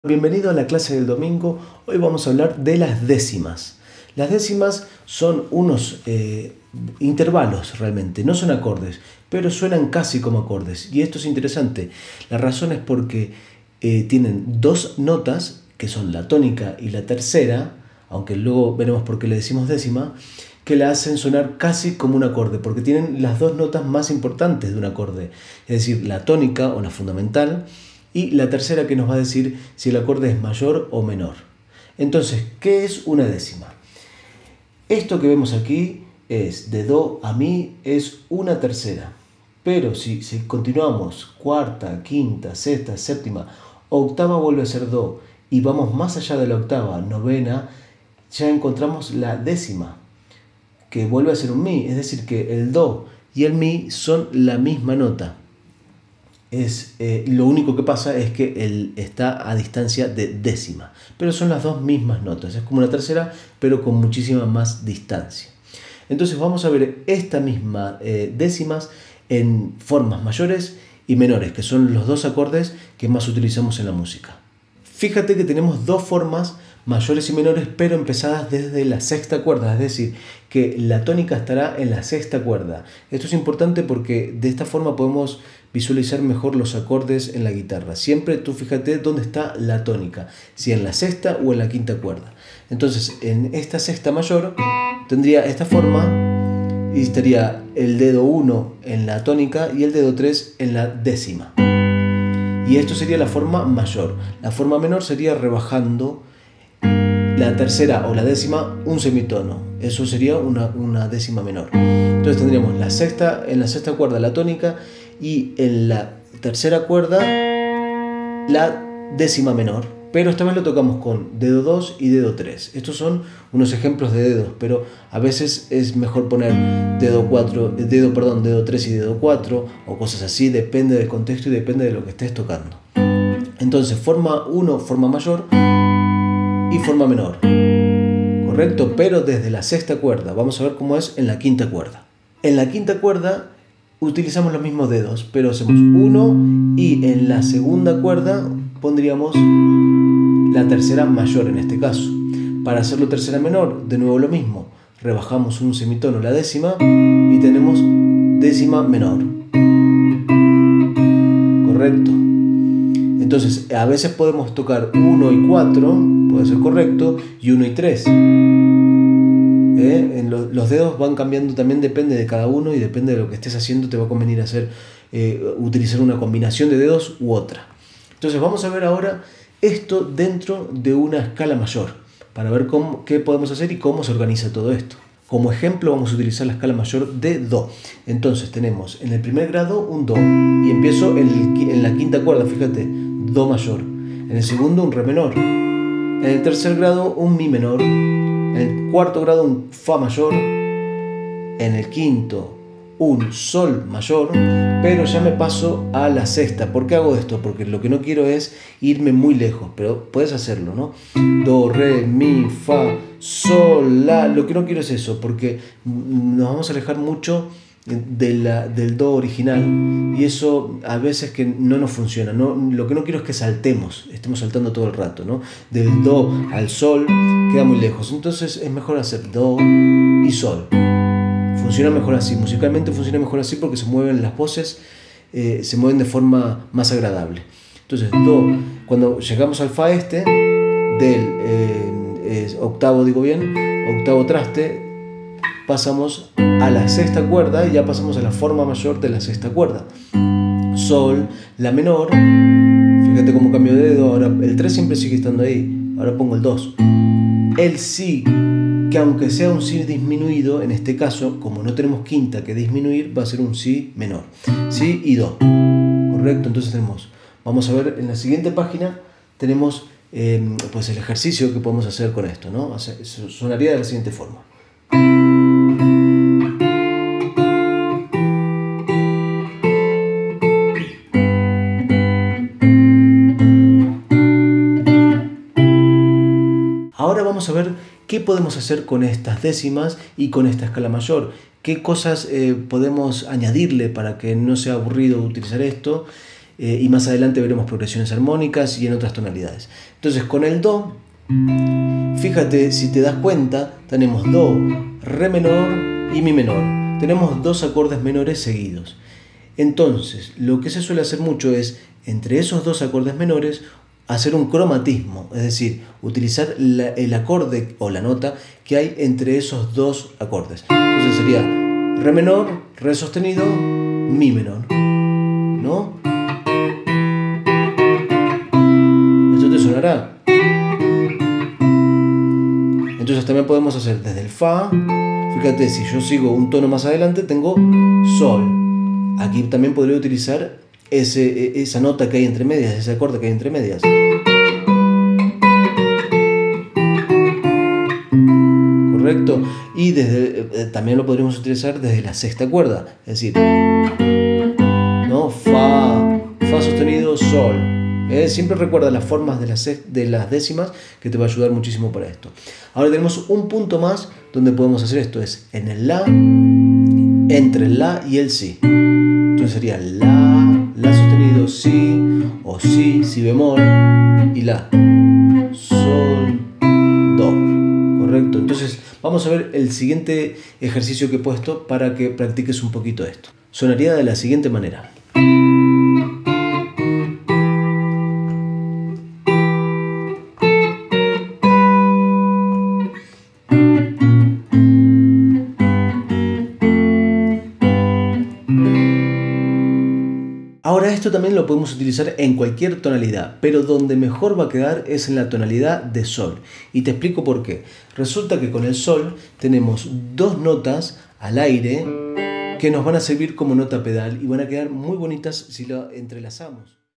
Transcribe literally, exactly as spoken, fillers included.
Bienvenido a la clase del domingo. Hoy vamos a hablar de las décimas. Las décimas son unos eh, intervalos realmente, no son acordes, pero suenan casi como acordes. Y esto es interesante. La razón es porque eh, tienen dos notas, que son la tónica y la tercera, aunque luego veremos por qué le decimos décima, que la hacen sonar casi como un acorde, porque tienen las dos notas más importantes de un acorde, es decir, la tónica o la fundamental, y la tercera que nos va a decir si el acorde es mayor o menor. Entonces, ¿qué es una décima? Esto que vemos aquí es de do a mi, es una tercera. Pero si, si continuamos cuarta, quinta, sexta, séptima, octava vuelve a ser do y vamos más allá de la octava, novena, ya encontramos la décima, que vuelve a ser un mi. Es decir, que el do y el mi son la misma nota. Es, eh, lo único que pasa es que él está a distancia de décima, pero son las dos mismas notas, es como una tercera pero con muchísima más distancia. Entonces vamos a ver esta misma eh, décimas en formas mayores y menores, que son los dos acordes que más utilizamos en la música. Fíjate que tenemos dos formas mayores y menores, pero empezadas desde la sexta cuerda, es decir, que la tónica estará en la sexta cuerda. Esto es importante porque de esta forma podemos visualizar mejor los acordes en la guitarra. Siempre tú fíjate dónde está la tónica, si en la sexta o en la quinta cuerda. Entonces, en esta sexta mayor tendría esta forma y estaría el dedo uno en la tónica y el dedo tres en la décima. Y esto sería la forma mayor. La forma menor sería rebajando la tercera o la décima un semitono. Eso sería una, una décima menor. Entonces tendríamos la sexta, en la sexta cuerda la tónica y en la tercera cuerda la décima menor. Pero esta vez lo tocamos con dedo dos y dedo tres. Estos son unos ejemplos de dedos, pero a veces es mejor poner dedo cuatro, dedo, perdón, dedo tres y dedo cuatro o cosas así. Depende del contexto y depende de lo que estés tocando. Entonces forma uno, forma mayor y forma menor, correcto, pero desde la sexta cuerda. Vamos a ver cómo es en la quinta cuerda. En la quinta cuerda utilizamos los mismos dedos, pero hacemos uno y en la segunda cuerda pondríamos la tercera mayor en este caso. Para hacerlo tercera menor, de nuevo lo mismo, rebajamos un semitono la décima y tenemos décima menor, correcto. Entonces, a veces podemos tocar uno y cuatro, puede ser correcto, y uno y tres. ¿Eh? En lo, los dedos van cambiando también, depende de cada uno y depende de lo que estés haciendo, te va a convenir hacer, eh, utilizar una combinación de dedos u otra. Entonces, vamos a ver ahora esto dentro de una escala mayor, para ver cómo, qué podemos hacer y cómo se organiza todo esto. Como ejemplo vamos a utilizar la escala mayor de do. Entonces tenemos en el primer grado un do y empiezo en, el, en la quinta cuerda, fíjate, do mayor. En el segundo un re menor. En el tercer grado un mi menor. En el cuarto grado un fa mayor. En el quinto un sol mayor. Pero ya me paso a la sexta. ¿Por qué hago esto? Porque lo que no quiero es irme muy lejos, pero puedes hacerlo, ¿no? Do, re, mi, fa, sol, la. Lo que no quiero es eso, porque nos vamos a alejar mucho de la, del do original y eso a veces que no nos funciona, ¿no? Lo que no quiero es que saltemos, estemos saltando todo el rato, ¿no? Del do al sol queda muy lejos, entonces es mejor hacer do y sol. Funciona mejor así, musicalmente funciona mejor así porque se mueven las voces, eh, se mueven de forma más agradable. Entonces do, cuando llegamos al fa este del eh, eh, octavo, digo bien, octavo traste, pasamos a la sexta cuerda y ya pasamos a la forma mayor de la sexta cuerda. Sol, la menor, fíjate cómo cambio de dedo, ahora el tres siempre sigue estando ahí, ahora pongo el dos. El si, que aunque sea un si disminuido, en este caso, como no tenemos quinta que disminuir, va a ser un si menor. Si y do, correcto, entonces tenemos, vamos a ver en la siguiente página, tenemos eh, pues el ejercicio que podemos hacer con esto, ¿no? O sea, sonaría de la siguiente forma. Ahora vamos a ver qué podemos hacer con estas décimas y con esta escala mayor. Qué cosas eh, podemos añadirle para que no sea aburrido utilizar esto. eh, y más adelante veremos progresiones armónicas y en otras tonalidades. Entonces con el Do, fíjate, si te das cuenta, tenemos Do, Re menor y Mi menor. Tenemos dos acordes menores seguidos. Entonces, lo que se suele hacer mucho es, entre esos dos acordes menores, hacer un cromatismo, es decir, utilizar la, el acorde o la nota que hay entre esos dos acordes. Entonces sería Re menor, Re sostenido, Mi menor, ¿no? Esto te sonará. Entonces también podemos hacer desde el Fa. Fíjate, si yo sigo un tono más adelante, tengo Sol. Aquí también podría utilizar ese, esa nota que hay entre medias, ese acorde que hay entre medias. Correcto. Y desde, eh, también lo podríamos utilizar desde la sexta cuerda. Es decir, ¿no? Fa, Fa sostenido, Sol. Eh, siempre recuerda las formas de las, de las décimas, que te va a ayudar muchísimo para esto. Ahora tenemos un punto más donde podemos hacer esto. Es en el La, entre el La y el Si. Entonces sería La, La sostenido, Si, o Si, Si bemol, y La, Sol, Do. Correcto. Entonces vamos a ver el siguiente ejercicio que he puesto para que practiques un poquito esto. Sonaría de la siguiente manera. Ahora esto también lo podemos utilizar en cualquier tonalidad, pero donde mejor va a quedar es en la tonalidad de Sol. Y te explico por qué. Resulta que con el Sol tenemos dos notas al aire que nos van a servir como nota pedal y van a quedar muy bonitas si lo entrelazamos.